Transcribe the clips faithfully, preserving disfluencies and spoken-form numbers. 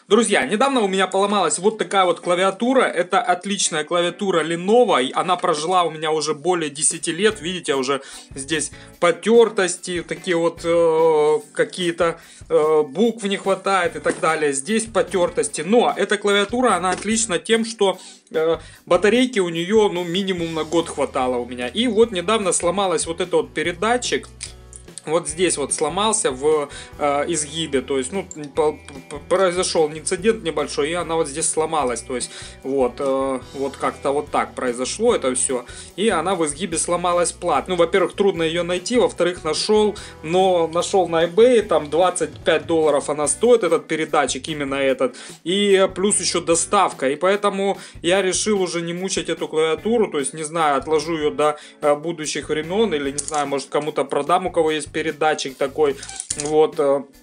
Друзья, недавно у меня поломалась вот такая вот клавиатура. Это отличная клавиатура Lenovo. Она прожила у меня уже более десяти лет. Видите, уже здесь потертости, такие вот э, какие-то э, букв не хватает и так далее. Здесь потертости. Но эта клавиатура, она отлична тем, что э, батарейки у нее ну минимум на год хватало у меня. И вот недавно сломалась вот этот вот передатчик. Вот здесь вот сломался в э, изгибе, то есть, ну, по, по, произошел инцидент небольшой, и она вот здесь сломалась, то есть, вот, э, вот как-то вот так произошло это все, и она в изгибе сломалась плат. Ну, во-первых, трудно ее найти, во-вторых, нашел, но нашел на eBay, там двадцать пять долларов она стоит, этот передатчик, именно этот, и плюс еще доставка, и поэтому я решил уже не мучать эту клавиатуру, то есть, не знаю, отложу ее до э, будущих времен, или, не знаю, может, кому-то продам, у кого есть передатчик такой, вот.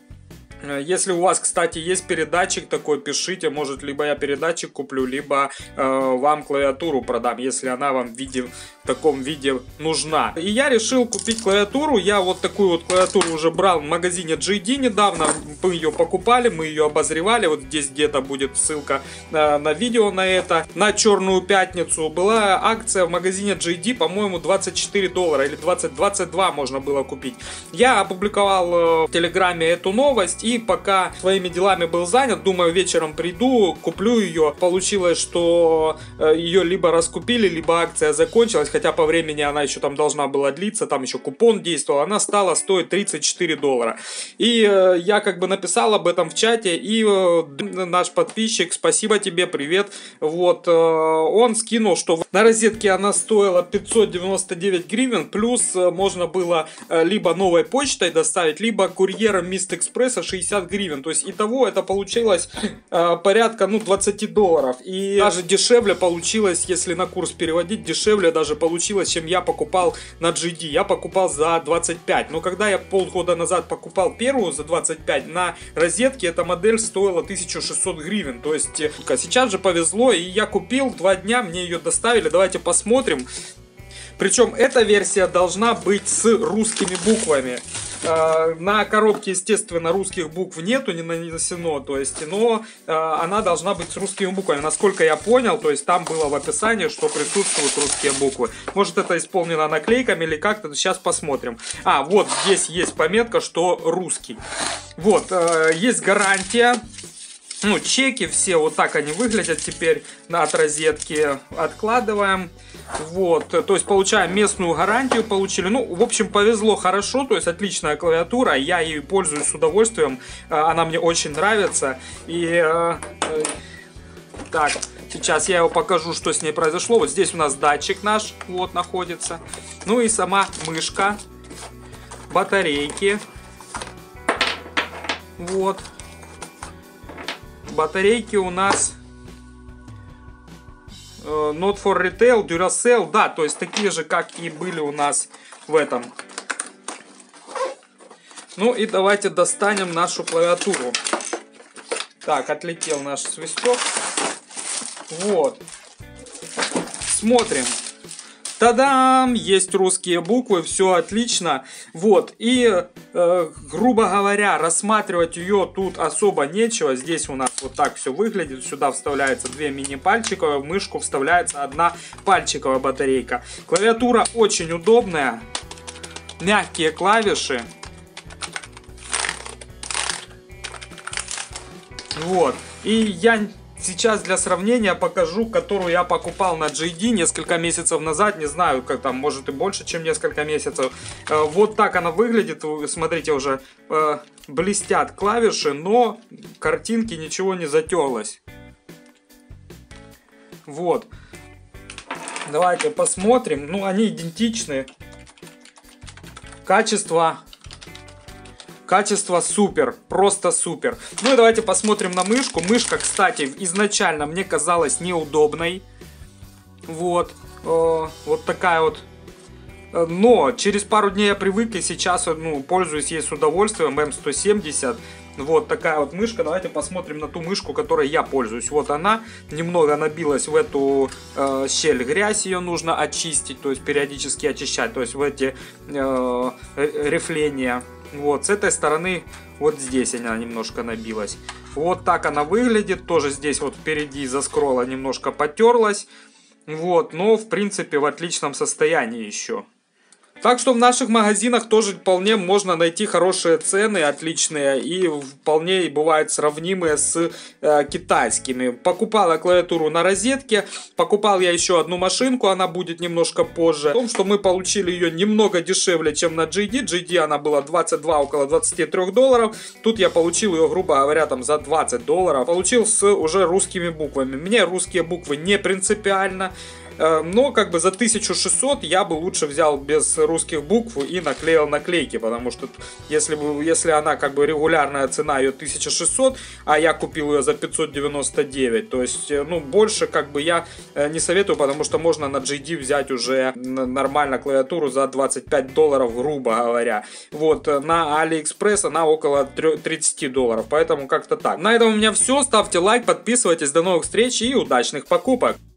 Если у вас, кстати, есть передатчик такой, пишите, может, либо я передатчик куплю, либо э, вам клавиатуру продам, если она вам в виде, в таком виде нужна. И я решил купить клавиатуру. Я вот такую вот клавиатуру уже брал в магазине джей ди недавно. Мы ее покупали, мы ее обозревали. Вот здесь где-то будет ссылка э, на видео на это. На Черную пятницу была акция в магазине джей ди, по-моему, двадцать четыре доллара или двадцать, двадцать два можно было купить. Я опубликовал э, в Телеграме эту новость. И пока своими делами был занят, думаю, вечером приду, куплю ее. Получилось, что ее либо раскупили, либо акция закончилась, хотя по времени она еще там должна была длиться, там еще купон действовал. Она стала стоить тридцать четыре доллара. И э, я как бы написал об этом в чате, и э, наш подписчик, спасибо тебе, привет, вот, э, он скинул, что на розетке она стоила пятьсот девяносто девять гривен, плюс э, можно было э, либо новой почтой доставить, либо курьером Мист Экспресса шестьдесят гривен. То есть итого это получилось э, порядка ну двадцать долларов. И даже дешевле получилось, если на курс переводить, дешевле даже получилось, чем я покупал на джей ди. Я покупал за двадцать пять. Но когда я полгода назад покупал первую за двадцать пять, на розетке эта модель стоила тысячу шестьсот гривен. То есть э, сейчас же повезло, и я купил, два дня мне ее доставили. Давайте посмотрим. Причем эта версия должна быть с русскими буквами. На коробке, естественно, русских букв нету, не нанесено, то есть, но она должна быть с русскими буквами. Насколько я понял, то есть там было в описании, что присутствуют русские буквы. Может, это исполнено наклейками или как-то, сейчас посмотрим. А, вот здесь есть пометка, что русский. Вот, есть гарантия. Ну, чеки все, вот так они выглядят теперь от розетки. Откладываем. Вот, то есть получаем местную гарантию, получили. Ну, в общем, повезло хорошо, то есть отличная клавиатура. Я ей пользуюсь с удовольствием. Она мне очень нравится. И э, э, так, сейчас я его покажу, что с ней произошло. Вот здесь у нас датчик наш, вот, находится. Ну и сама мышка. Батарейки. Вот. Батарейки у нас uh, Not for Retail, Duracell, да, то есть такие же, как и были у нас в этом. Ну и давайте достанем нашу клавиатуру. Так, отлетел наш свисток. Вот. Смотрим. Та-дам! Есть русские буквы, все отлично. Вот, и, э, грубо говоря, рассматривать ее тут особо нечего. Здесь у нас вот так все выглядит. Сюда вставляется две мини-пальчиковые, в мышку вставляется одна пальчиковая батарейка. Клавиатура очень удобная. Мягкие клавиши. Вот, и я... Сейчас для сравнения покажу, которую я покупал на джей ди несколько месяцев назад. Не знаю, как там, может и больше, чем несколько месяцев. Вот так она выглядит. Смотрите, уже блестят клавиши, но картинки ничего не затерлось. Вот. Давайте посмотрим. Ну, они идентичны. Качество... Качество супер, просто супер. Ну и давайте посмотрим на мышку. Мышка, кстати, изначально мне казалась неудобной. Вот. Э, вот такая вот. Но через пару дней я привык и сейчас ну, пользуюсь ей с удовольствием. эм сто семьдесят. Вот такая вот мышка. Давайте посмотрим на ту мышку, которой я пользуюсь. Вот она. Немного набилась в эту э, щель грязь. Ее нужно очистить. То есть периодически очищать. То есть в эти э, рифления. Вот, с этой стороны вот здесь она немножко набилась. Вот так она выглядит. Тоже здесь вот впереди из-за скролла немножко потерлась. Вот, но в принципе в отличном состоянии еще. Так что в наших магазинах тоже вполне можно найти хорошие цены, отличные, и вполне бывают сравнимые с э, китайскими. Покупал я клавиатуру на розетке, покупал я еще одну машинку, она будет немножко позже. В том, что мы получили ее немного дешевле, чем на джей ди. джей ди она была двадцать два, около двадцати трёх долларов. Тут я получил ее, грубо говоря, там за двадцать долларов. Получил с уже русскими буквами. Мне русские буквы не принципиально. Но как бы за тысячу шестьсот я бы лучше взял без русских букв и наклеил наклейки, потому что если, бы, если она как бы регулярная цена ее тысяча шестьсот, а я купил ее за пятьсот девяносто девять, то есть ну больше как бы я не советую, потому что можно на джей ди взять уже нормально клавиатуру за двадцать пять долларов, грубо говоря. Вот на AliExpress она около тридцати долларов, поэтому как-то так. На этом у меня все, ставьте лайк, подписывайтесь, до новых встреч и удачных покупок!